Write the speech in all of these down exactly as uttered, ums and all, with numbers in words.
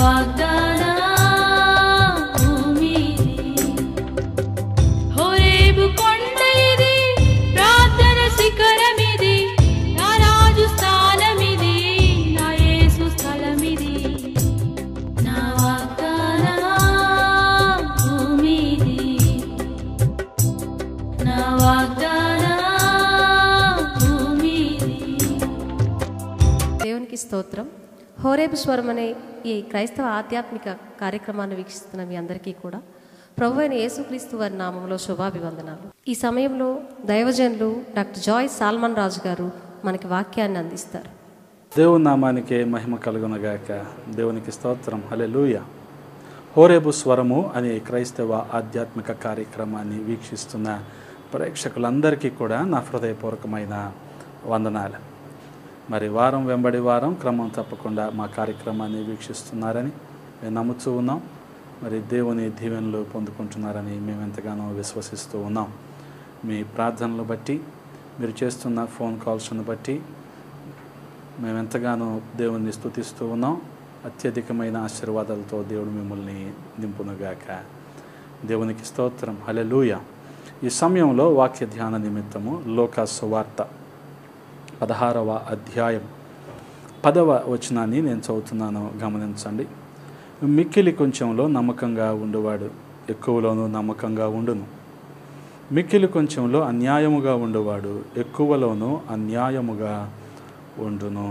స్తోత్రం. హోరేబు స్వరం అనే ఈ క్రైస్తవ ఆధ్యాత్మిక కార్యక్రమాన్ని వీక్షిస్తున్న మీ అందరికీ కూడా ప్రభు అయిన యేసుక్రీస్తు వారి నామంలో శుభాభివందనాలు. ఈ సమయంలో దైవజనులు డాక్టర్ జాయ్ సాల్మన్ రాజు గారు మనకి వాక్యాన్ని అందిస్తారు. దేవుని నామానికి మహిమ కలుగునగాక. దేవునికి స్తోత్రం. హల్లెలూయా. హోరేబు స్వరము అనే క్రైస్తవ ఆధ్యాత్మిక కార్యక్రమాన్ని వీక్షిస్తున్న ప్రేక్షకులందరికీ కూడా నా హృదయపూర్వకమైన వందనాలు. మరి వారం వెంబడి వారం క్రమం తప్పకుండా మా కార్యక్రమాన్ని వీక్షిస్తున్నారని మేము నమ్ముతూ ఉన్నాం. మరి దేవుని దీవెనలు పొందుకుంటున్నారని మేము ఎంతగానో విశ్వసిస్తూ ఉన్నాం. మీ ప్రార్థనలు బట్టి, మీరు చేస్తున్న ఫోన్ కాల్స్ను బట్టి మేము ఎంతగానో దేవుణ్ణి స్తుతిస్తూ ఉన్నాం. అత్యధికమైన ఆశీర్వాదాలతో దేవుడు మిమ్మల్ని నింపునుగాక. దేవునికి స్తోత్రం. హల్లెలూయా. ఈ సమయంలో వాక్య ధ్యాన నిమిత్తము లోకా సువార్త పదహారవ అధ్యాయం పదవ వచనాన్ని నేను చదువుతున్నాను, గమనించండి. మిక్కిలి కొంచెంలో నమ్మకంగా ఉండువాడు ఎక్కువలోనూ నమ్మకంగా ఉండును. మిక్కిలి కొంచెంలో అన్యాయముగా ఉండువాడు ఎక్కువలోనూ అన్యాయముగా ఉండును.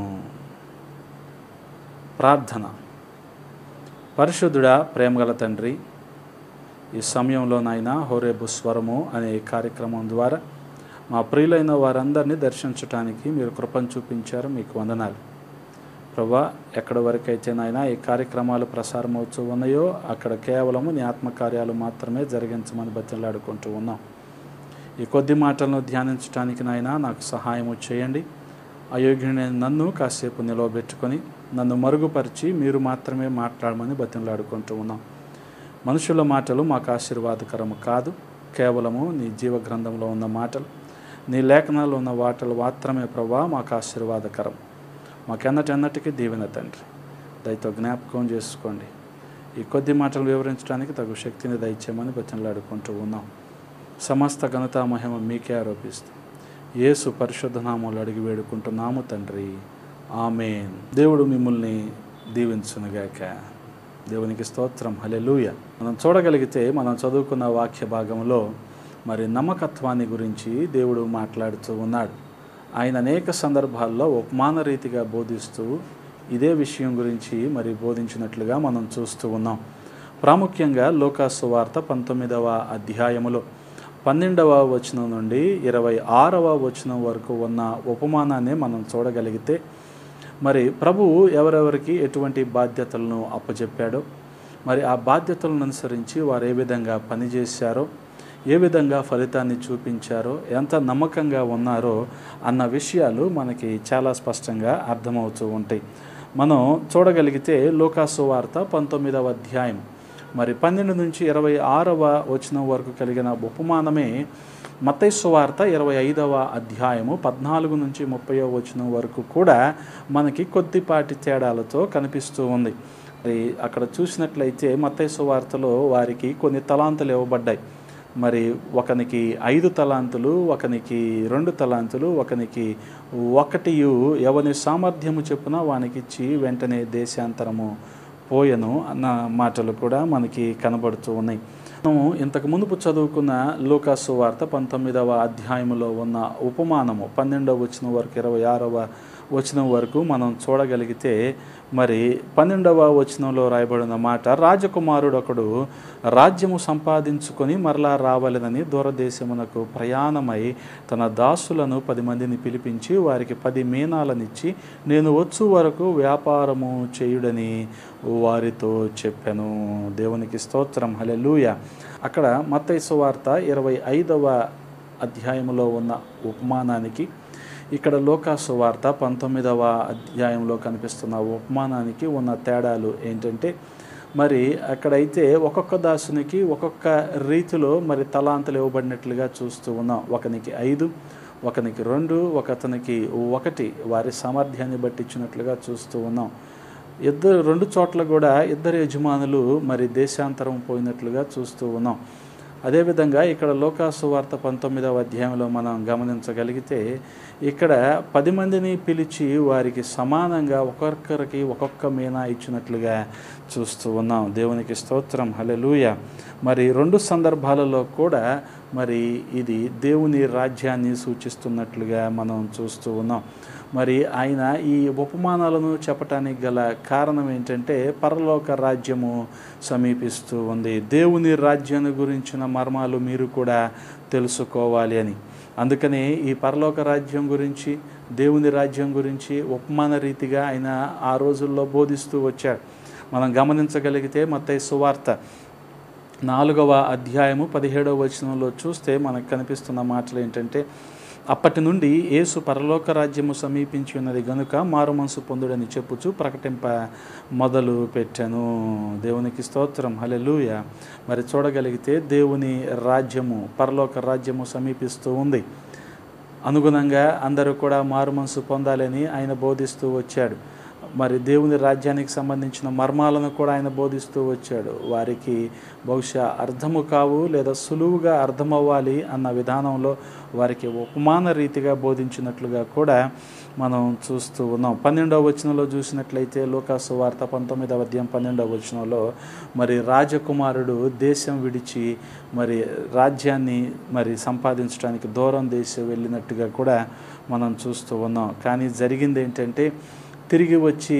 ప్రార్థన. పరిశుద్ధుడా, ప్రేమగల తండ్రి, ఈ సమయంలో నాయన హోరేబు స్వరము అనే కార్యక్రమం ద్వారా మా ప్రియులైన వారందరినీ దర్శించడానికి మీరు కృపను చూపించారు. మీకు వందనాలు ప్రభా. ఎక్కడి వరకైతే నాయన ఈ కార్యక్రమాలు ప్రసారం అవుతూ ఉన్నాయో అక్కడ కేవలము నీ ఆత్మకార్యాలు మాత్రమే జరిగించమని బతిలాడుకుంటూ ఉన్నాం. ఈ కొద్ది మాటలను ధ్యానించడానికి నాయన నాకు సహాయము చేయండి. అయోగ్యుని నన్ను కాసేపు నిలవబెట్టుకొని నన్ను మరుగుపరిచి మీరు మాత్రమే మాట్లాడమని బతిలాడుకుంటూ ఉన్నాం. మనుషుల మాటలు మాకు ఆశీర్వాదకరము కాదు. కేవలము నీ జీవ గ్రంథంలో ఉన్న మాటలు, నీ లేఖనాల్లో ఉన్న వాటలు మాత్రమే ప్రభా మాకు ఆశీర్వాదకరం. మాకెన్నటెన్నటికీ దీవెన తండ్రి. దయతో జ్ఞాపకం చేసుకోండి. ఈ కొద్ది మాటలు వివరించడానికి తగు శక్తిని దయచేయమని బతిలాడుకుంటూ ఉన్నాం. సమస్త ఘనత మహిమ మీకే ఆరోపిస్తూ యేసు పరిశుద్ధ నామములో అడిగి వేడుకుంటున్నాము తండ్రి. ఆమేన్. దేవుడు మిమ్మల్ని దీవించునుగాక. దేవునికి స్తోత్రం. హల్లెలూయా. మనం చూడగలిగితే మనం చదువుకున్న వాక్య భాగంలో మరి నమ్మకత్వాన్ని గురించి దేవుడు మాట్లాడుతూ ఉన్నాడు. ఆయన అనేక సందర్భాల్లో ఉపమాన రీతిగా బోధిస్తూ ఇదే విషయం గురించి మరి బోధించినట్లుగా మనం చూస్తూ ఉన్నాం. ప్రాముఖ్యంగా లోకా సువార్త పంతొమ్మిదవ అధ్యాయములో పన్నెండవ వచనం నుండి ఇరవై ఆరవ వచనం వరకు ఉన్న ఉపమానాన్ని మనం చూడగలిగితే మరి ప్రభువు ఎవరెవరికి ఎటువంటి బాధ్యతలను అప్పచెప్పాడో, మరి ఆ బాధ్యతలను అనుసరించి వారు ఏ విధంగా పనిచేశారో, ఏ విధంగా ఫలితాన్ని చూపించారో, ఎంత నమ్మకంగా ఉన్నారో అన్న విషయాలు మనకి చాలా స్పష్టంగా అర్థమవుతూ ఉంటాయి. మనం చూడగలిగితే లోకా సువార్త పంతొమ్మిదవ అధ్యాయం మరి పన్నెండు నుంచి ఇరవై ఆరవ వచనం వరకు కలిగిన ఉపమానమే మత్తయి సువార్త ఇరవై ఐదవ అధ్యాయము పద్నాలుగు నుంచి ముప్పైవ వచనం వరకు కూడా మనకి కొద్దిపాటి తేడాలతో కనిపిస్తూ ఉంది. మరి అక్కడ చూసినట్లయితే మత్తయి సువార్తలో వారికి కొన్ని తలాంతులు ఇవ్వబడ్డాయి. మరి ఒకనికి ఐదు తలాంతులు, ఒకనికి రెండు తలాంతులు, ఒకనికి ఒకటియు ఎవని సామర్థ్యము చెప్పున వానికి ఇచ్చి వెంటనే దేశాంతరము పోయెను అన్న మాటలు కూడా మనకి కనబడుతూ ఉన్నాయి. మనం ఇంతకు మునుపు చదువుకున్న లూకా సువార్త పంతొమ్మిదవ అధ్యాయంలో ఉన్న ఉపమానము పన్నెండవ వచనం వరకు ఇరవై ఆరవ వచనం వరకు మనం చూడగలిగితే మరి పన్నెండవ వచనంలో రాయబడిన మాట, రాజకుమారుడు ఒకడు రాజ్యము సంపాదించుకొని మరలా రావాలనని దూరదేశమునకు ప్రయాణమై తన దాసులను పది మందిని పిలిపించి వారికి పది మీనాలనిచ్చి నేను వచ్చు వరకు వ్యాపారము చేయుడని వారితో చెప్పాను. దేవునికి స్తోత్రం. హల్లెలూయా. అక్కడ మత్తయి సువార్త ఇరవై ఐదవ అధ్యాయంలో ఉన్న ఉపమానానికి ఇక్కడ లోకా సువార్త పంతొమ్మిదవ అధ్యాయంలో కనిపిస్తున్న ఉపమానానికి ఉన్న తేడాలు ఏంటంటే, మరి అక్కడైతే ఒక్కొక్క దాసునికి ఒక్కొక్క రీతిలో మరి తలాంతులు ఇవ్వబడినట్లుగా చూస్తూ ఉన్నాం. ఒకనికి ఐదు, ఒకనికి రెండు, ఒకతనికి ఒకటి వారి సామర్థ్యాన్ని బట్టి ఇచ్చినట్లుగా చూస్తూ ఉన్నాం. ఇద్దరు రెండు చోట్ల కూడా ఇద్దరు యజమానులు మరి దేశాంతరం పోయినట్లుగా చూస్తూ ఉన్నాం. అదేవిధంగా ఇక్కడ లోకాసు వార్త పంతొమ్మిదవ అధ్యాయంలో మనం గమనించగలిగితే ఇక్కడ పది మందిని పిలిచి వారికి సమానంగా ఒక్కొక్కరికి ఒక్కొక్క మీనా ఇచ్చినట్లుగా చూస్తూ ఉన్నాం. దేవునికి స్తోత్రం, హల్లెలూయా. మరి రెండు సందర్భాలలో కూడా మరి ఇది దేవుని రాజ్యాన్ని సూచిస్తున్నట్లుగా మనం చూస్తూ ఉన్నాం. మరి ఆయన ఈ ఉపమానాలను చెప్పటానికి గల కారణం ఏంటంటే పరలోక రాజ్యము సమీపిస్తూ ఉంది, దేవుని రాజ్యాన్ని గురించిన మర్మాలు మీరు కూడా తెలుసుకోవాలి అని. అందుకని ఈ పరలోక రాజ్యం గురించి, దేవుని రాజ్యం గురించి ఉపమాన రీతిగా ఆయన ఆ రోజుల్లో బోధిస్తూ వచ్చాడు. మనం గమనించగలిగితే మత్తయి సువార్త నాలుగవ అధ్యాయము పదిహేడవ వచనంలో చూస్తే మనకు కనిపిస్తున్న మాటలు ఏంటంటే, అప్పటి నుండి యేసు పరలోక రాజ్యము సమీపించి ఉన్నది గనుక మారు మనసు పొందుడని చెప్పుచు ప్రకటింప మొదలు పెట్టాను. దేవునికి స్తోత్రం, హల్లెలూయా. మరి చూడగలిగితే దేవుని రాజ్యము, పరలోక రాజ్యము సమీపిస్తూ ఉంది. అనుగుణంగా అందరూ కూడా మారు మనసు పొందాలని ఆయన బోధిస్తూ వచ్చాడు. మరి దేవుని రాజ్యానికి సంబంధించిన మర్మాలను కూడా ఆయన బోధిస్తూ వచ్చాడు. వారికి బహుశా అర్థము కావు లేదా సులువుగా అర్థమవ్వాలి అన్న విధానంలో వారికి ఉపమాన రీతిగా బోధించినట్లుగా కూడా మనం చూస్తూ ఉన్నాం. పన్నెండవ వచనంలో చూసినట్లయితే లోకాసు వార్త పంతొమ్మిదవ అధ్యాయం పన్నెండవ వచనంలో మరి రాజకుమారుడు దేశం విడిచి మరి రాజ్యాన్ని మరి సంపాదించడానికి దూరం దేశం వెళ్ళినట్టుగా కూడా మనం చూస్తూ ఉన్నాం. కానీ జరిగింది ఏంటంటే, తిరిగి వచ్చి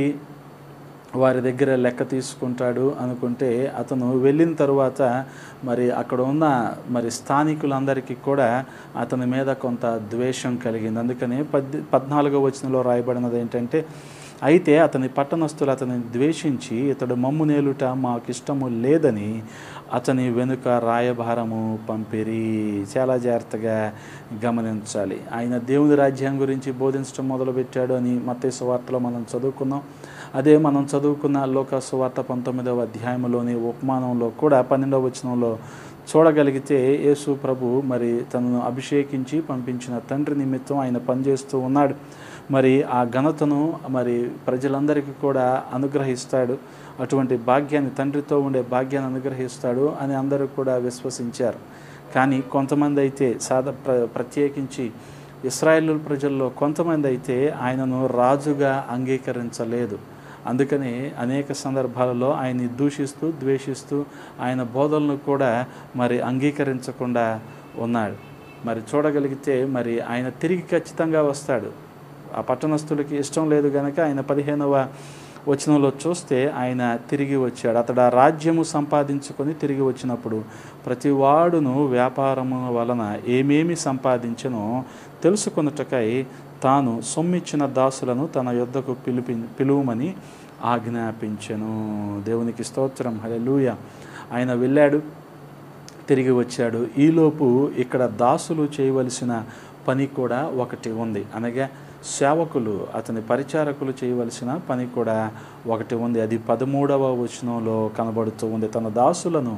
వారి దగ్గర లెక్క తీసుకుంటాడు అనుకుంటే అతను వెళ్ళిన తరువాత మరి అక్కడ ఉన్న మరి స్థానికులందరికీ కూడా అతని మీద కొంత ద్వేషం కలిగింది. అందుకని పద్ పద్నాలుగో వచనంలో రాయబడినది ఏంటంటే, అయితే అతని పట్టణస్థులు అతని ద్వేషించి ఇతడు మమ్ము నేలుట మాకిష్టము లేదని అతని వెనుక రాయభారము పంపిరి. చాలా జాగ్రత్తగా గమనించాలి. ఆయన దేవుని రాజ్యం గురించి బోధించడం మొదలుపెట్టాడు అని మత్తయి సువార్తలో మనం చదువుకున్నాం. అదే మనం చదువుకున్న లోకాసు వార్త పంతొమ్మిదవ అధ్యాయంలోని ఉపమానంలో కూడా పన్నెండవ వచనంలో చూడగలిగితే యేసు ప్రభు మరి తనను అభిషేకించి పంపించిన తండ్రి నిమిత్తం ఆయన పనిచేస్తూ ఉన్నాడు. మరి ఆ ఘనతను మరి ప్రజలందరికీ కూడా అనుగ్రహిస్తాడు. అటువంటి భాగ్యాన్ని, తండ్రితో ఉండే భాగ్యాన్ని అనుగ్రహిస్తాడు అని అందరూ కూడా విశ్వసించారు. కానీ కొంతమంది అయితే సాధ ప్ర ప్రత్యేకించి ఇశ్రాయేలు ప్రజల్లో కొంతమంది అయితే ఆయనను రాజుగా అంగీకరించలేదు. అందుకని అనేక సందర్భాలలో ఆయన్ని దూషిస్తూ ద్వేషిస్తూ ఆయన బోధనలు కూడా మరి అంగీకరించకుండా ఉన్నాడు. మరి చూడగలిగితే మరి ఆయన తిరిగి ఖచ్చితంగా వస్తాడు. ఆ పట్టణస్థులకి ఇష్టం లేదు కనుక ఆయన పదిహేనవ వచనంలో చూస్తే ఆయన తిరిగి వచ్చాడు. అతడు ఆ రాజ్యము సంపాదించుకొని తిరిగి వచ్చినప్పుడు ప్రతి వాడును వ్యాపారము వలన ఏమేమి సంపాదించనో తెలుసుకొనుటకై తాను సొమ్మిచ్చిన దాసులను తన యొద్దకు పిలిపి పిలువమని ఆజ్ఞాపించెను. దేవునికి స్తోత్రం, హల్లెలూయా. ఆయన వెళ్ళాడు, తిరిగి వచ్చాడు. ఈలోపు ఇక్కడ దాసులు చేయవలసిన పని కూడా ఒకటి ఉంది. అనగా సేవకులు, అతని పరిచారకులు చేయవలసిన పని కూడా ఒకటి ఉంది. అది పదమూడవ వచనంలో కనబడుతూ ఉంది. తన దాసులను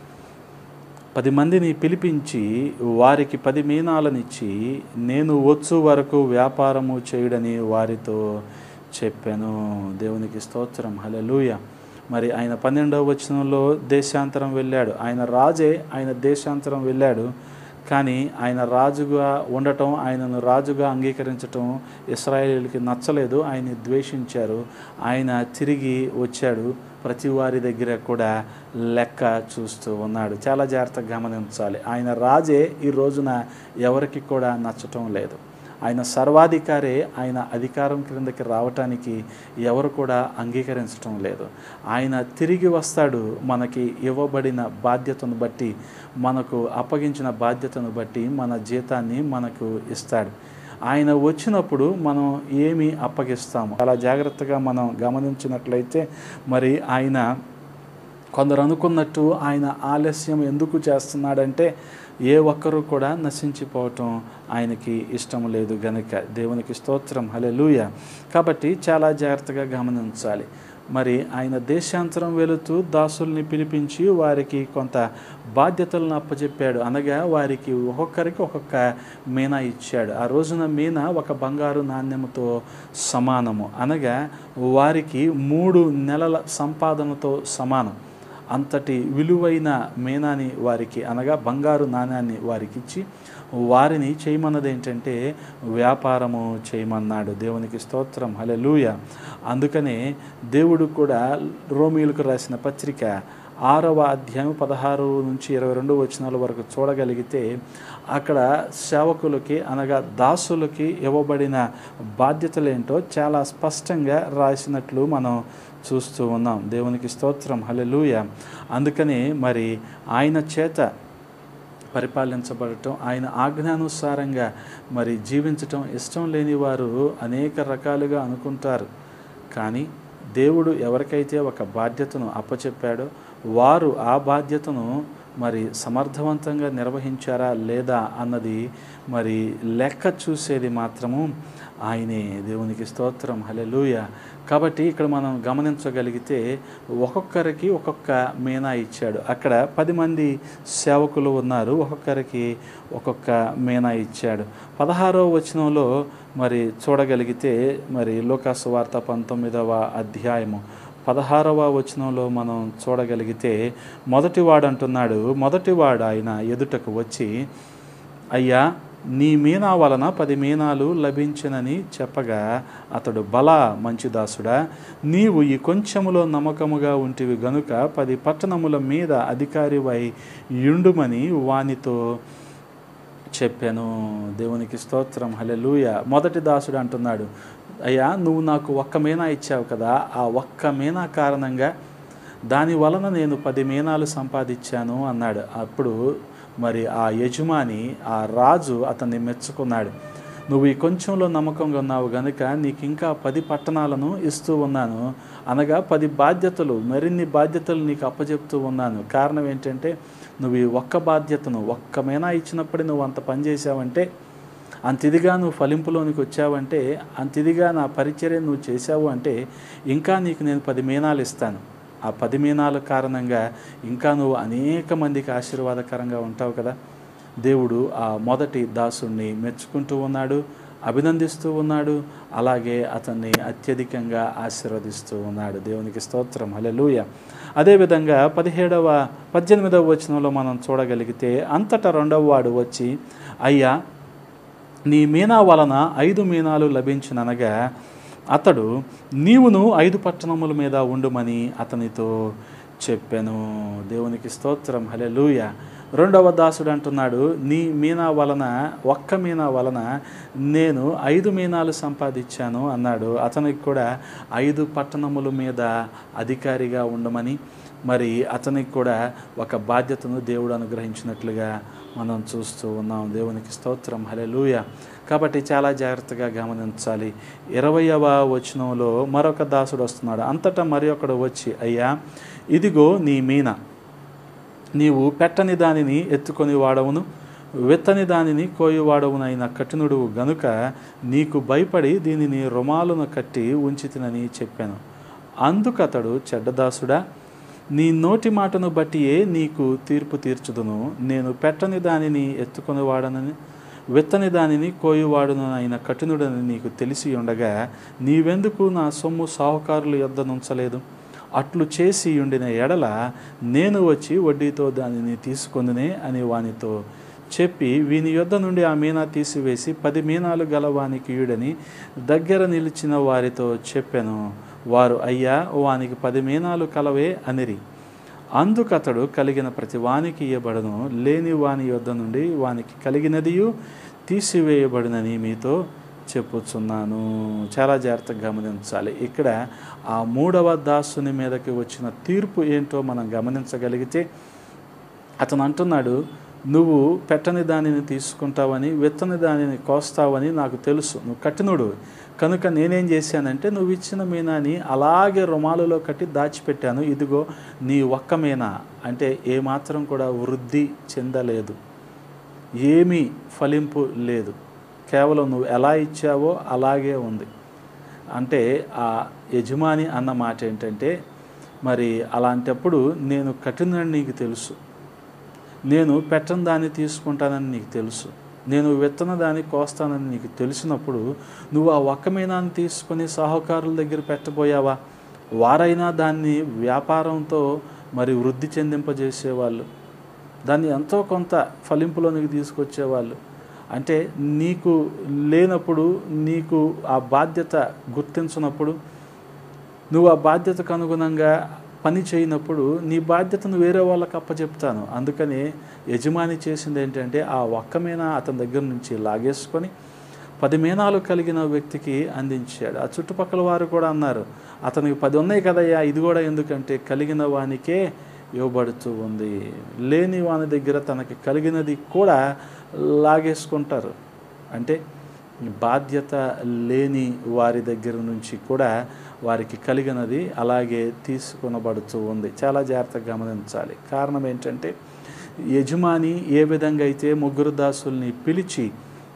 పది మందిని పిలిపించి వారికి పది మీనాలనిచ్చి నేను వచ్చు వరకు వ్యాపారము చేయుడని వారితో చెప్పాను. దేవునికి స్తోత్రం, హల్లెలూయా. మరి ఆయన పన్నెండవ వచనంలో దేశాంతరం వెళ్ళాడు. ఆయన రాజే ఆయన దేశాంతరం వెళ్ళాడు. కానీ ఆయన రాజుగా ఉండటం, ఆయనను రాజుగా అంగీకరించటం ఇశ్రాయేలుకి నచ్చలేదు. ఆయన్ని ద్వేషించారు. ఆయన తిరిగి వచ్చాడు. ప్రతి వారి దగ్గర కూడా లెక్క చూస్తూ ఉన్నాడు. చాలా జాగ్రత్తగా గమనించాలి. ఆయన రాజే ఈ రోజున ఎవరికి కూడా నచ్చటం లేదు. ఆయన సర్వాధికారే ఆయన అధికారం క్రిందకి రావటానికి ఎవరు కూడా అంగీకరించటం లేదు. ఆయన తిరిగి వస్తాడు. మనకి ఇవ్వబడిన బాధ్యతను బట్టి, మనకు అప్పగించిన బాధ్యతను బట్టి మన జీతాన్ని మనకు ఇస్తాడు. ఆయన వచ్చినప్పుడు మనం ఏమి అప్పగిస్తాము చాలా జాగ్రత్తగా మనం గమనించినట్లయితే మరి ఆయన కొందరు అనుకున్నట్టు ఆయన ఆలస్యం ఎందుకు చేస్తున్నాడంటే ఏ ఒక్కరూ కూడా నశించిపోవటం ఆయనకి ఇష్టం లేదు గనుక. దేవునికి స్తోత్రం, హల్లెలూయా. కాబట్టి చాలా జాగ్రత్తగా గమనించాలి. మరి ఆయన దేశాంతరం వెళుతూ దాసుల్ని పిలిపించి వారికి కొంత బాధ్యతలను అప్పచెప్పాడు. అనగా వారికి ఒక్కొక్కరికి ఒక్కొక్క మీనా ఇచ్చాడు. ఆ రోజున మీనా ఒక బంగారు నాణ్యముతో సమానము. అనగా వారికి మూడు నెలల సంపాదనతో సమానం. అంతటి విలువైన మీనాని వారికి అనగా బంగారు నాణ్యాన్ని వారికి ఇచ్చి వారిని చేయమన్నది ఏంటంటే వ్యాపారము చేయమన్నాడు. దేవునికి స్తోత్రం, హల్లెలూయా. అందుకనే దేవుడు కూడా రోమీయులకు రాసిన పత్రిక ఆరవ అధ్యాయం పదహారు నుంచి ఇరవై రెండు వచనాల వరకు చూడగలిగితే అక్కడ సేవకులకి అనగా దాసులకి ఇవ్వబడిన బాధ్యతలేంటో చాలా స్పష్టంగా రాసినట్లు మనం చూస్తూ ఉన్నాం. దేవునికి స్తోత్రం, హల్లెలూయా. అందుకని మరి ఆయన చేత పరిపాలించబడటం, ఆయన ఆజ్ఞానుసారంగా మరి జీవించటం ఇష్టం లేని వారు అనేక రకాలుగా అనుకుంటారు. కానీ దేవుడు ఎవరికైతే ఒక బాధ్యతను అప్పచెప్పాడో వారు ఆ బాధ్యతను మరి సమర్థవంతంగా నిర్వహించారా లేదా అన్నది మరి లెక్క చూసేది మాత్రము ఆయనే. దేవునికి స్తోత్రం, హల్లెలూయా. కాబట్టి ఇక్కడ మనం గమనించగలిగితే ఒక్కొక్కరికి ఒక్కొక్క మీనా ఇచ్చాడు. అక్కడ పది మంది సేవకులు ఉన్నారు, ఒక్కొక్కరికి ఒక్కొక్క మీనా ఇచ్చాడు. పదహారవ వచనంలో మరి చూడగలిగితే మరి లూకాసు వార్త పంతొమ్మిదవ అధ్యాయము పదహారవ వచనంలో మనం చూడగలిగితే మొదటివాడు అంటున్నాడు, మొదటివాడు ఆయన ఎదుటకు వచ్చి, అయ్యా నీ మీనా వలన పది మీనాలు లభించినని చెప్పగా అతడు, బలా మంచి దాసుడా, నీవు ఈ కొంచెములో నమ్మకముగా ఉంటివి గనుక పది పట్టణముల మీద అధికారివై యుండుమని వానితో చెప్పాను. దేవునికి స్తోత్రం, హల్లెలూయా. మొదటి దాసుడు అంటున్నాడు, అయ్యా నువ్వు నాకు ఒక్క మీనా ఇచ్చావు కదా, ఆ ఒక్క మీనా కారణంగా దాని వలన నేను పది మీనాలు సంపాదించాను అన్నాడు. అప్పుడు మరి ఆ యజమాని, ఆ రాజు అతన్ని మెచ్చుకున్నాడు. నువ్వు ఈ కొంచెంలో నమ్మకంగా ఉన్నావు కనుక నీకు ఇంకా పది పట్టణాలను ఇస్తూ ఉన్నాను, అనగా పది బాధ్యతలు, మరిన్ని బాధ్యతలు నీకు అప్పచెప్తూ ఉన్నాను. కారణం ఏంటంటే నువ్వు ఈ ఒక్క బాధ్యతను ఒక్క మీనా ఇచ్చినప్పుడే నువ్వు అంత పని చేసావంటే, అంత ఇదిగా నువ్వు ఫలింపులోనికి వచ్చావంటే, అంత ఇదిగా నా పరిచర్య నువ్వు చేసావు అంటే ఇంకా నీకు నేను పది మీనాలు ఇస్తాను. ఆ పది మీనాల కారణంగా ఇంకా నువ్వు అనేక మందికి ఆశీర్వాదకరంగా ఉంటావు కదా. దేవుడు ఆ మొదటి దాసుడిని మెచ్చుకుంటూ ఉన్నాడు, అభినందిస్తూ ఉన్నాడు, అలాగే అతన్ని అత్యధికంగా ఆశీర్వదిస్తూ ఉన్నాడు. దేవునికి స్తోత్రం, హల్లెలూయా. అదేవిధంగా పదిహేడవ పద్దెనిమిదవ వచనంలో మనం చూడగలిగితే, అంతటా రెండవ వాడు వచ్చి, అయ్యా నీ మీనా వలన ఐదు మీనాలు లభించిననగా అతడు, నీవును ఐదు పట్టణముల మీద ఉండుమని అతనితో చెప్పాను. దేవునికి స్తోత్రం, హల్లెలూయా. రెండవ దాసుడు అంటున్నాడు, నీ మీనా వలన ఒక్క మీనా వలన నేను ఐదు మీనాలు సంపాదించాను అన్నాడు. అతనికి కూడా ఐదు పట్టణముల మీద అధికారిగా ఉండమని మరి అతనికి కూడా ఒక బాధ్యతను దేవుడు అనుగ్రహించినట్లుగా మనం చూస్తూ ఉన్నాం. దేవునికి స్తోత్రం, హల్లెలూయా. కాబట్టి చాలా జాగ్రత్తగా గమనించాలి. ఇరవయవ వచనంలో మరొక దాసుడు వస్తున్నాడు. అంతటా మరి ఒకడు వచ్చి, అయ్యా ఇదిగో నీ మీనా, నీవు పెట్టని దానిని ఎత్తుకొని వాడవును, విత్తని దానిని కోయువాడవునైన కఠినుడు గనుక నీకు భయపడి దీనిని రుమాలును కట్టి ఉంచితినని చెప్పాను. అందుకతడు, చెడ్డదాసుడా, నీ నోటి మాటను బట్టియే నీకు తీర్పు తీర్చుదును. నేను పెట్టని దానిని ఎత్తుకొని వాడనని, విత్తని దానిని కోయువాడును అయిన కఠినుడని నీకు తెలిసి ఉండగా నీవెందుకు నా సొమ్ము సాహుకారుల యొద్ద నుంచలేదు? అట్లు చేసి ఉండిన ఎడల నేను వచ్చి వడ్డీతో దానిని తీసుకొనినే అని వానితో చెప్పి వీని యొద్ద నుండి ఆ మీనా తీసివేసి పది మీనాలు గలవానికి ఈడని దగ్గర నిలిచిన వారితో చెప్పాను. వారు, అయ్యా వానికి పది మీనాలు కలవే అనిరి. అందుకతడు, కలిగిన ప్రతి వానికి ఇయ్యబడును, లేని వాని యొద్ద నుండి వానికి కలిగినదియు తీసివేయబడినని మీతో చెప్పుచున్నాను. చాలా జాగ్రత్తగా గమనించాలి. ఇక్కడ ఆ మూడవ దాసుని మీదకి వచ్చిన తీర్పు ఏంటో మనం గమనించగలిగితే, అతను అంటున్నాడు, నువ్వు పెట్టని దానిని తీసుకుంటావని, విత్తని దానిని కోస్తావని నాకు తెలుసు, నువ్వు కఠినుడు కనుక నేనేం చేశానంటే నువ్వు ఇచ్చిన మీనాని అలాగే రుమాలులో కట్టి దాచిపెట్టాను. ఇదిగో నీ ఒక్క మీనా అంటే ఏమాత్రం కూడా వృద్ధి చెందలేదు, ఏమీ ఫలింపు లేదు, కేవలం నువ్వు ఎలా ఇచ్చావో అలాగే ఉంది. అంటే ఆ యజమాని అన్న మాట ఏంటంటే, మరి అలాంటప్పుడు నేను కఠినని నీకు తెలుసు, నేను పెట్టని దాన్ని తీసుకుంటానని నీకు తెలుసు, నేను విత్తన దాన్ని కోస్తానని నీకు తెలిసినప్పుడు నువ్వు ఆ ఒక్క మీనాన్ని తీసుకొని సాహుకారుల దగ్గర పెట్టబోయావా? వారైనా దాన్ని వ్యాపారంతో మరి వృద్ధి చెందింపజేసేవాళ్ళు, దాన్ని ఎంతో కొంత ఫలింపులోనికి తీసుకొచ్చేవాళ్ళు. అంటే నీకు లేనప్పుడు, నీకు ఆ బాధ్యత గుర్తించినప్పుడు, నువ్వు ఆ బాధ్యతకు అనుగుణంగా పని చేయనప్పుడు నీ బాధ్యతను వేరే వాళ్ళకి అప్పచెప్తాను. అందుకని యజమాని చేసింది ఏంటంటే ఆ ఒక్క మీనా అతని దగ్గర నుంచి లాగేసుకొని పది మీనాలు కలిగిన వ్యక్తికి అందించాడు. ఆ చుట్టుపక్కల వారు కూడా అన్నారు, అతనికి పది ఉన్నాయి కదయ్యా, ఇది కూడా ఎందుకంటే కలిగిన వానికే ఇవ్వబడుతూ ఉంది. లేని వాని దగ్గర తనకి కలిగినది కూడా లాగేసుకుంటారు. అంటే బాధ్యత లేని వారి దగ్గర నుంచి కూడా వారికి కలిగినది అలాగే తీసుకొనబడుతూ ఉంది. చాలా జాగ్రత్తగా గమనించాలి. కారణం ఏంటంటే యజమాని ఏ విధంగా అయితే ముగ్గురు దాసుల్ని పిలిచి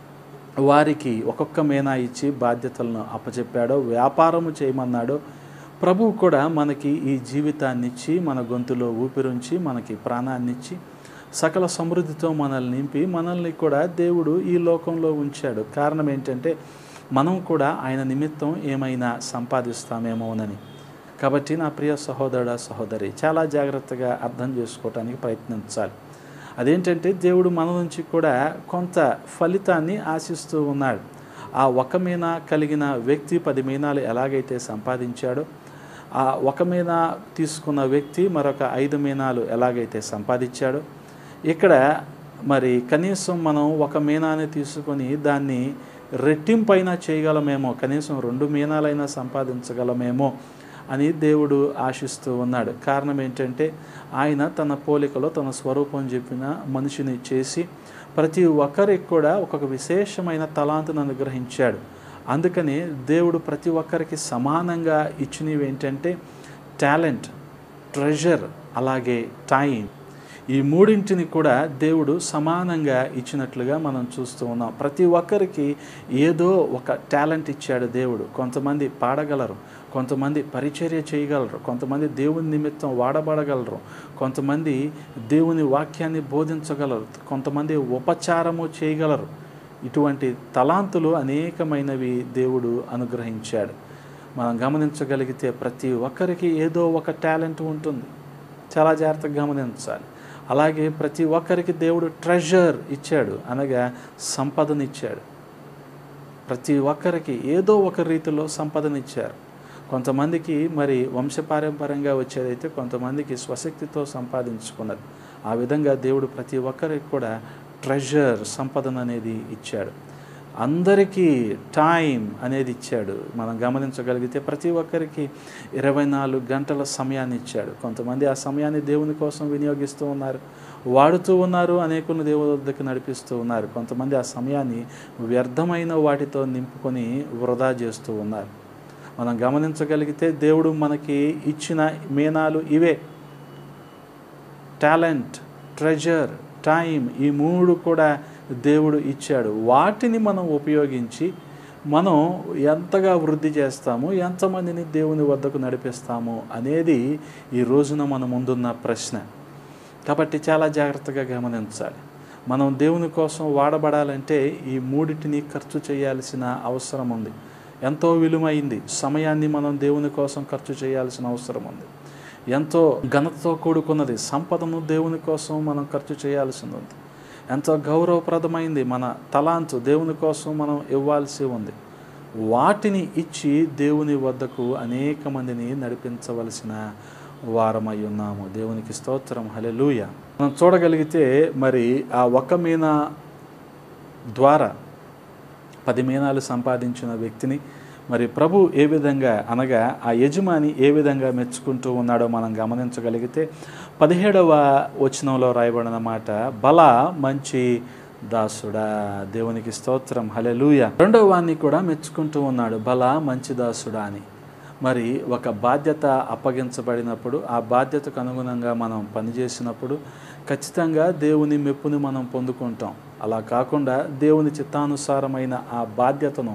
వారికి ఒక్కొక్క మీనా ఇచ్చి బాధ్యతలను అప్పచెప్పాడో, వ్యాపారము చేయమన్నాడో, ప్రభువు కూడా మనకి ఈ జీవితాన్నిచ్చి, మన గొంతులో ఊపిరుంచి, మనకి ప్రాణాన్నిచ్చి, సకల సమృద్ధితో మనల్ని నింపి, మనల్ని కూడా దేవుడు ఈ లోకంలో ఉంచాడు. కారణం ఏంటంటే మనం కూడా ఆయన నిమిత్తం ఏమైనా సంపాదిస్తామేమోనని. కాబట్టి నా ప్రియ సహోదరుడా, సహోదరి, చాలా జాగ్రత్తగా అర్థం చేసుకోవటానికి ప్రయత్నించాలి. అదేంటంటే దేవుడు మన నుంచి కూడా కొంత ఫలితాన్ని ఆశిస్తూ ఉన్నాడు. ఆ ఒక మీనా కలిగిన వ్యక్తి పది మీనాలు ఎలాగైతే సంపాదించాడో, ఆ ఒక మీనా తీసుకున్న వ్యక్తి మరొక ఐదు మీనాలు ఎలాగైతే సంపాదించాడో, ఇక్కడ మరి కనీసం మనం ఒక మీనాని తీసుకొని దాన్ని రెట్టింపైనా చేయగలమేమో, కనీసం రెండు మీనాలైనా సంపాదించగలమేమో అని దేవుడు ఆశిస్తూ ఉన్నాడు. కారణం ఏంటంటే ఆయన తన పోలికలో తన స్వరూపం చెప్పిన మనిషిని చేసి ప్రతి ఒక్కరికి కూడా ఒక విశేషమైన తలాంతును అనుగ్రహించాడు. అందుకని దేవుడు ప్రతి ఒక్కరికి సమానంగా ఇచ్చినవి ఏంటంటే టాలెంట్, ట్రెజర్, అలాగే టైం. ఈ మూడింటిని కూడా దేవుడు సమానంగా ఇచ్చినట్లుగా మనం చూస్తూ ఉన్నాం. ప్రతి ఒక్కరికి ఏదో ఒక టాలెంట్ ఇచ్చాడు దేవుడు. కొంతమంది పాడగలరు, కొంతమంది పరిచర్య చేయగలరు, కొంతమంది దేవుని నిమిత్తం వాడబడగలరు, కొంతమంది దేవుని వాక్యాన్ని బోధించగలరు, కొంతమంది ఉపచారము చేయగలరు. ఇటువంటి తలాంతులు అనేకమైనవి దేవుడు అనుగ్రహించాడు. మనం గమనించగలిగితే ప్రతి ఒక్కరికి ఏదో ఒక టాలెంట్ ఉంటుంది. చాలా జాగ్రత్తగా గమనించాలి. అలాగే ప్రతి ఒక్కరికి దేవుడు ట్రెజర్ ఇచ్చాడు, అనగా సంపదనిచ్చాడు. ప్రతి ఒక్కరికి ఏదో ఒక రీతిలో సంపదనిచ్చారు. కొంతమందికి మరి వంశపారంపర్యంగా వచ్చేదైతే కొంతమందికి స్వశక్తితో సంపాదించుకున్నది. ఆ విధంగా దేవుడు ప్రతి ఒక్కరికి కూడా ట్రెజర్, సంపదను అనేది ఇచ్చాడు. అందరికీ టైం అనేది ఇచ్చాడు. మనం గమనించగలిగితే ప్రతి ఒక్కరికి ఇరవై నాలుగు గంటల సమయాన్ని ఇచ్చాడు. కొంతమంది ఆ సమయాన్ని దేవుని కోసం వినియోగిస్తూ ఉన్నారు, వాడుతూ ఉన్నారు, అనేకులను దేవుని వద్దకు నడిపిస్తూ ఉన్నారు. కొంతమంది ఆ సమయాన్ని వ్యర్థమైన వాటితో నింపుకొని వృధా చేస్తూ ఉన్నారు. మనం గమనించగలిగితే దేవుడు మనకి ఇచ్చిన మీనాలు ఇవే: టాలెంట్, ట్రెజర్, టైం. ఈ మూడు కూడా దేవుడు ఇచ్చాడు. వాటిని మనం ఉపయోగించి మనం ఎంతగా వృద్ధి చేస్తాము, ఎంతమందిని దేవుని వద్దకు నడిపిస్తాము అనేది ఈ రోజున మన ముందున్న ప్రశ్న. కాబట్టి చాలా జాగ్రత్తగా గమనించాలి. మనం దేవుని కోసం వాడబడాలంటే ఈ మూడింటిని ఖర్చు చేయాల్సిన అవసరం ఉంది. ఎంతో విలువైంది సమయాన్ని మనం దేవుని కోసం ఖర్చు చేయాల్సిన అవసరం ఉంది. ఎంతో ఘనతతో కూడుకున్నది సంపదను దేవుని కోసం మనం ఖర్చు చేయాల్సి ఉంది. ఎంతో గౌరవప్రదమైంది మన తలాంతు దేవుని కోసం మనం ఇవ్వాల్సి ఉంది. వాటిని ఇచ్చి దేవుని వద్దకు అనేక మందిని నడిపించవలసిన వారమై ఉన్నాము. దేవునికి స్తోత్రం, హల్లెలూయా. మనం చూడగలిగితే మరి ఆ ఒక్క మీనా ద్వారా పది మీనాలు సంపాదించిన వ్యక్తిని మరి ప్రభు ఏ విధంగా, అనగా ఆ యజమాని ఏ విధంగా మెచ్చుకుంటూ ఉన్నాడో మనం గమనించగలిగితే పదిహేడవ వచనంలో రాయబడిన మాట, బల మంచి దాసుడా. దేవునికి స్తోత్రం, హల్లెలూయా. రెండవ వాన్ని కూడా మెచ్చుకుంటూ ఉన్నాడు, బల మంచి దాసుడా అని. మరి ఒక బాధ్యత అప్పగించబడినప్పుడు ఆ బాధ్యతకు అనుగుణంగా మనం పనిచేసినప్పుడు ఖచ్చితంగా దేవుని మెప్పుని మనం పొందుకుంటాం. అలా కాకుండా దేవుని చిత్తానుసారమైన ఆ బాధ్యతను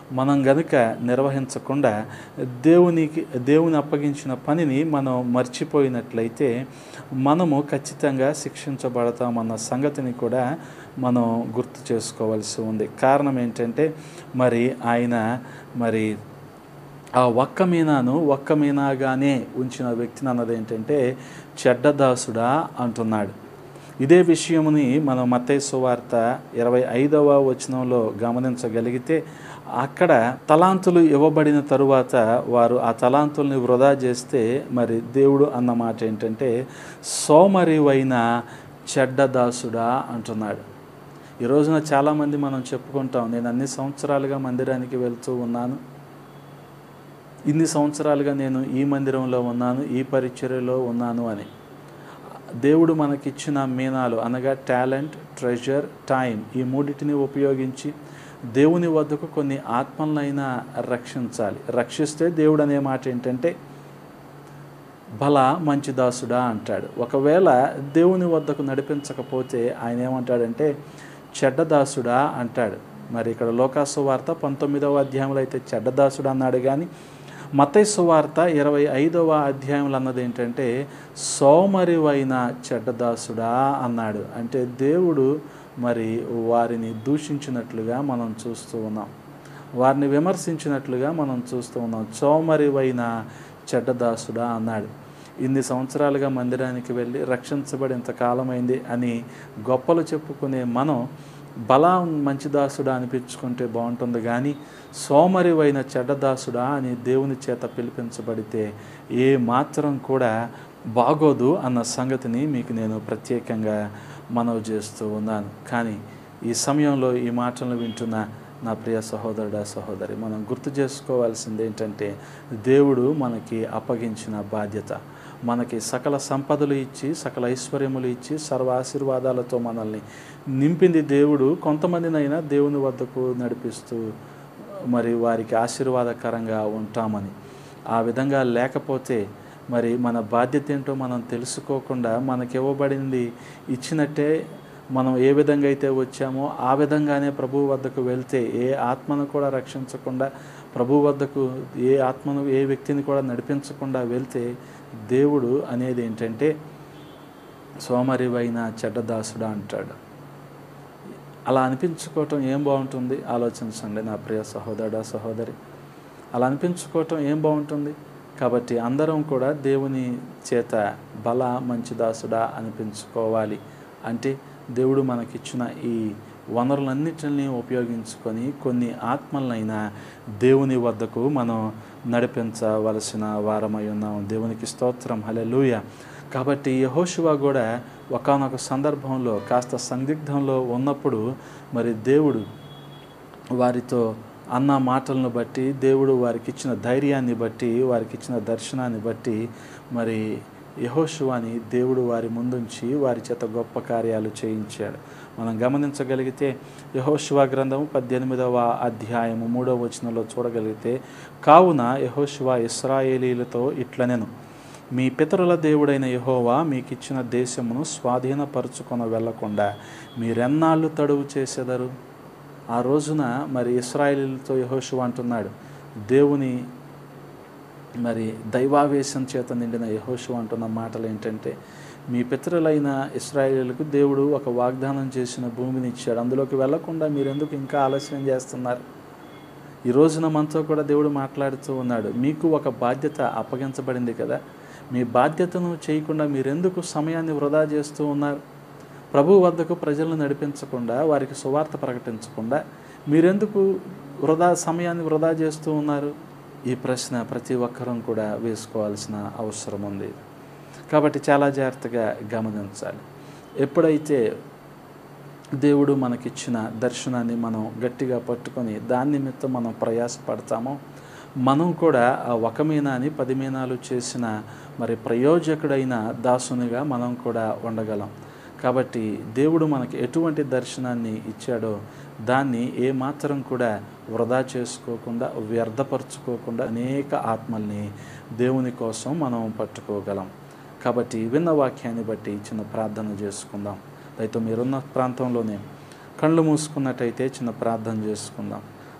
మనం గనుక నిర్వహించకుండా దేవునికి దేవుని అప్పగించిన పనిని మనం మర్చిపోయినట్లయితే మనము ఖచ్చితంగా శిక్షించబడతామన్న సంగతిని కూడా మనం గుర్తు చేసుకోవాల్సి ఉంది. కారణం ఏంటంటే మరి ఆయన మరి ఆ ఒక్క మీనాను ఒక్క మీనాగానే ఉంచిన వ్యక్తిని అన్నది ఏంటంటే చెడ్డదాసుడా అంటున్నాడు. ఇదే విషయముని మనం మత్తయి సువార్త ఇరవై ఐదవ వచనంలో గమనించగలిగితే అక్కడ తలాంతులు ఇవ్వబడిన తరువాత వారు ఆ తలాంతుల్ని వృధా చేస్తే మరి దేవుడు అన్న మాట ఏంటంటే సోమరివైన చెడ్డదాసుడా అంటున్నాడు. ఈ రోజున చాలామంది మనం చెప్పుకుంటాం, నేను అన్ని సంవత్సరాలుగా మందిరానికి వెళ్తూ ఉన్నాను, ఇన్ని సంవత్సరాలుగా నేను ఈ మందిరంలో ఉన్నాను, ఈ పరిచర్యలో ఉన్నాను అని. దేవుడు మనకిచ్చిన మీనాలు అనగా టాలెంట్, ట్రెజర్, టైం, ఈ మూడింటిని ఉపయోగించి దేవుని వద్దకు కొన్ని ఆత్మలనైనా రక్షించాలి. రక్షిస్తే దేవుడు అనే మాట ఏంటంటే బల మంచి దాసుడా అంటాడు. ఒకవేళ దేవుని వద్దకు నడిపించకపోతే ఆయన ఏమంటాడంటే చెడ్డదాసుడా అంటాడు. మరి ఇక్కడ లోకాసు వార్త పంతొమ్మిదవ అధ్యాయంలో అయితే చెడ్డదాసుడు అన్నాడు, కానీ మత్తయి సువార్త ఇరవై ఐదవ అధ్యాయంలో అన్నది ఏంటంటే సోమరివైన చెడ్డదాసుడా అన్నాడు. అంటే దేవుడు మరి వారిని దూషించినట్లుగా మనం చూస్తూ ఉన్నాం, వారిని విమర్శించినట్లుగా మనం చూస్తూ ఉన్నాం. సోమరివైన చెడ్డదాసుడా అన్నాడు. ఇన్ని సంవత్సరాలుగా మందిరానికి వెళ్ళి రక్షించబడి ఇంతకాలమైంది అని గొప్పలు చెప్పుకునే మనం బలా మంచిదాసుడా అనిపించుకుంటే బాగుంటుంది, కానీ సోమరివైన చెడ్డదాసుడా అని దేవుని చేత పిలిపించబడితే ఏ మాత్రం కూడా బాగోదు అన్న సంగతిని మీకు నేను ప్రత్యేకంగా మనవి చేస్తూ ఉన్నాను. కానీ ఈ సమయంలో ఈ మాటలను వింటున్న నా ప్రియ సహోదరుడా సహోదరి, మనం గుర్తు చేసుకోవాల్సింది ఏంటంటే దేవుడు మనకి అప్పగించిన బాధ్యత, మనకి సకల సంపదలు ఇచ్చి సకల ఐశ్వర్యములు ఇచ్చి సర్వ ఆశీర్వాదాలతో మనల్ని నింపింది దేవుడు. కొంతమందినైనా దేవుని వద్దకు నడిపిస్తూ మరి వారికి ఆశీర్వాదకరంగా ఉంటామని. ఆ విధంగా లేకపోతే మరి మన బాధ్యత ఏంటో మనం తెలుసుకోకుండా మనకి ఇవ్వబడింది ఇచ్చినట్టే మనం ఏ విధంగా అయితే వచ్చామో ఆ విధంగానే ప్రభువు వద్దకు వెళ్తే ఏ ఆత్మను కూడా రక్షించకుండా, ప్రభువు వద్దకు ఏ ఆత్మను ఏ వ్యక్తిని కూడా నడిపించకుండా వెళ్తే దేవుడు అనేది ఏంటంటే సోమరివైన చెడ్డదాసుడా అంటాడు. అలా అనిపించుకోవటం ఏం బాగుంటుంది ఆలోచించండి నా ప్రియ సహోదరుడా సహోదరి, అలా అనిపించుకోవటం ఏం బాగుంటుంది. కాబట్టి అందరం కూడా దేవుని చేత బల మంచిదాసుడా అనిపించుకోవాలి. అంటే దేవుడు మనకిచ్చిన ఈ వనరులన్నిటిని ఉపయోగించుకొని కొన్ని ఆత్మలనైనా దేవుని వద్దకు మనం నడిపించవలసిన వారమై ఉన్నాం. దేవునికి స్తోత్రం, హల్లెలూయా. కాబట్టి యెహోషువ కూడా ఒకానొక సందర్భంలో కాస్త సందిగ్ధంలో ఉన్నప్పుడు మరి దేవుడు వారితో అన్న మాటలను బట్టి, దేవుడు వారికి ఇచ్చిన ధైర్యాన్ని బట్టి, వారికి ఇచ్చిన దర్శనాన్ని బట్టి మరి యెహోషువని దేవుడు వారి ముందుంచి వారి చేత గొప్ప కార్యాలు చేయించాడు. మనం గమనించగలిగితే యెహోషువ గ్రంథము పద్దెనిమిదవ అధ్యాయము మూడవ వచనంలో చూడగలిగితే, కావున యెహోషువ ఇశ్రాయేలీలతో ఇట్లనెను, మీ పితరుల దేవుడైన యెహోవా మీకిచ్చిన దేశమును స్వాధీనపరుచుకొన వెళ్లకుండా మీరెన్నాళ్ళు తడువు చేసెదరు. ఆ రోజున మరి ఇశ్రాయేలీలతో యెహోషువ అంటున్నాడు, దేవుని మరి దైవావేశం చేత నిండిన యెహోషువ అంటున్న మాటలు ఏంటంటే, మీ పితరులైన ఇశ్రాయేలీలకు దేవుడు ఒక వాగ్దానం చేసిన భూమిని ఇచ్చాడు, అందులోకి వెళ్లకుండా మీరెందుకు ఇంకా ఆలస్యం చేస్తున్నారు. ఈ రోజున మనతో కూడా దేవుడు మాట్లాడుతూ ఉన్నాడు, మీకు ఒక బాధ్యత అప్పగించబడింది కదా, మీ బాధ్యతను చేయకుండా మీరెందుకు సమయాన్ని వృధా చేస్తూ ఉన్నారు. ప్రభు వద్దకు ప్రజలను నడిపించకుండా, వారికి సువార్త ప్రకటించకుండా మీరెందుకు వృధా సమయాన్ని వృధా చేస్తూ ఉన్నారు. ఈ ప్రశ్న ప్రతి ఒక్కరం కూడా వేసుకోవాల్సిన అవసరం ఉంది. కాబట్టి చాలా జాగ్రత్తగా గమనించాలి. ఎప్పుడైతే దేవుడు మనకిచ్చిన దర్శనాన్ని మనం గట్టిగా పట్టుకొని దాని నిమిత్తం మనం ప్రయాసపడతామో, మనం కూడా ఆ ఒక మీనాని పది మీనాలు చేసిన మరి ప్రయోజకుడైన దాసునిగా మనం కూడా ఉండగలం. కాబట్టి దేవుడు మనకి ఎటువంటి దర్శనాన్ని ఇచ్చాడో దాన్ని ఏ మాత్రం కూడా వృధా చేసుకోకుండా, వ్యర్థపరచుకోకుండా అనేక ఆత్మల్ని దేవుని కోసం మనం పట్టుకోగలం. కాబట్టి విన్న వాక్యాన్ని బట్టి చిన్న ప్రార్థన చేసుకుందాం. అయితే మీరున్న ప్రాంతంలోనే కళ్ళు మూసుకున్నట్టయితే చిన్న ప్రార్థన చేసుకుందాం.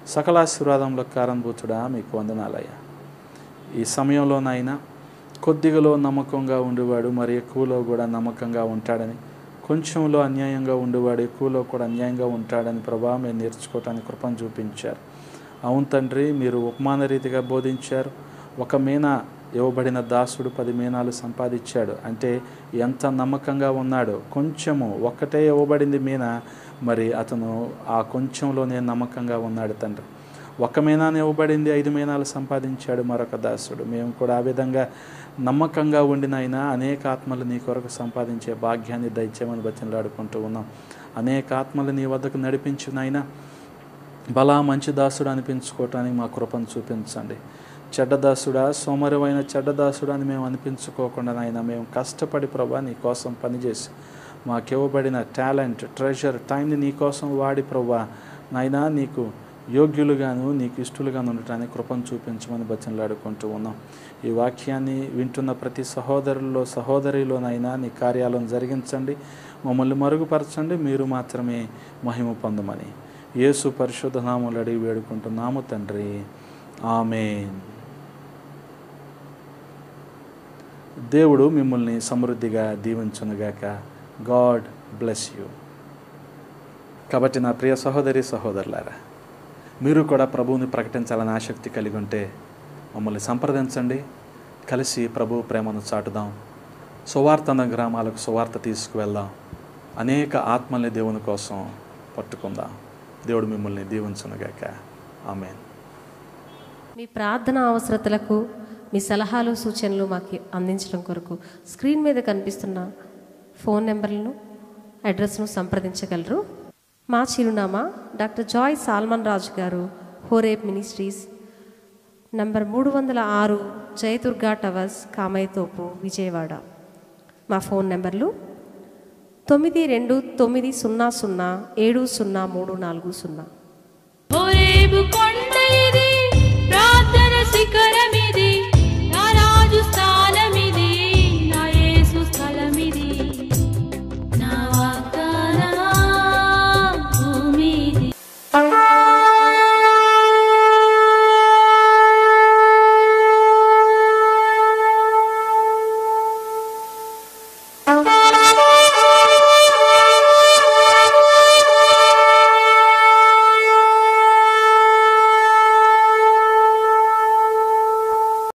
సకల ఆశీర్వాదంలో కారణభూతుడా మీకు వందనాలయ్యా. ఈ సమయంలోనైనా కొద్దిగలో నమ్మకంగా ఉండేవాడు మరి ఎక్కువలో కూడా నమ్మకంగా ఉంటాడని, కొంచెంలో అన్యాయంగా ఉండేవాడు ఎక్కువలో కూడా అన్యాయంగా ఉంటాడని ప్రభా మీరు నేర్చుకోవటానికి కృపను చూపించారు. అవును తండ్రి, మీరు ఉపమాన రీతిగా బోధించారు. ఒక మీనా ఇవ్వబడిన దాసుడు పది మీనాలు సంపాదించాడు అంటే ఎంత నమ్మకంగా ఉన్నాడో. కొంచెము ఒక్కటే ఇవ్వబడింది మీనా, మరి అతను ఆ కొంచెంలోనే నమ్మకంగా ఉన్నాడు తండ్రి. ఒక మీనాన్ని ఇవ్వబడింది, ఐదు మీనాలు సంపాదించాడు మరొక దాసుడు. మేము కూడా ఆ విధంగా నమ్మకంగా ఉండినైనా అనేక ఆత్మలు నీ కొరకు సంపాదించే భాగ్యాన్ని దయచేయమని బతిమలాడుకుంటూ ఉన్నాం. అనేక ఆత్మలు నీ వద్దకు నడిపించినైనా బలా మంచి దాసుడు అనిపించుకోవటానికి మా కృపను చూపించండి. చెడ్డదాసుడా, సోమరివైన చెడ్డదాసుడు అని మేము అనిపించుకోకుండా నాయన మేము కష్టపడి ప్రభా నీ కోసం పనిచేసి మాకు ఇవ్వబడిన టాలెంట్, ట్రెజర్, టైంని నీ కోసం వాడి ప్రభా నాయన నీకు యోగ్యులుగాను నీకు ఇష్టలుగాను ఉండటానికి కృపను చూపించమని బతిమలాడుకుంటూ ఉన్నాం. ఈ వాక్యాన్ని వింటున్న ప్రతి సహోదరుల్లో సహోదరిలోనైనా నీ కార్యాలను జరిగించండి, మమ్మల్ని మరుగుపరచండి, మీరు మాత్రమే మహిమ పొందమని యేసు పరిశుద్ధ నామములో అడిగి వేడుకుంటున్నాము తండ్రి, ఆమేన్. దేవుడు మిమ్మల్ని సమృద్ధిగా దీవించునుగాక. God bless you. కాబట్టి నా ప్రియ సహోదరి సహోదరులారా, మీరు కూడా ప్రభువుని ప్రకటించాలని ఆసక్తి కలిగి ఉంటే మమ్మల్ని సంప్రదించండి. కలిసి ప్రభు ప్రేమను చాటుదాం. సువార్తన గ్రామాలకు సువార్త తీసుకువెళ్దాం. అనేక ఆత్మల్ని దేవుని కోసం పట్టుకుందాం. దేవుడు మిమ్మల్ని దీవించునుగాక. ఆమేన్. మీ ప్రార్థన అవసరతలకు మీ సలహాలు సూచనలు మాకు అందించడం కొరకు స్క్రీన్ మీద కనిపిస్తున్న ఫోన్ నెంబర్లను అడ్రస్ను సంప్రదించగలరు. మా చిరునామా డాక్టర్ జాయ్ సాల్మన్ రాజు గారు, హోరేబ్ మినిస్ట్రీస్, నంబర్ మూడు వందల ఆరు జయదుర్గా టవర్స్, కామైతోపు, విజయవాడ. మా ఫోన్ నెంబర్లు తొమ్మిది రెండు తొమ్మిది సున్నా సున్నా ఏడు సున్నా మూడు నాలుగు సున్నా.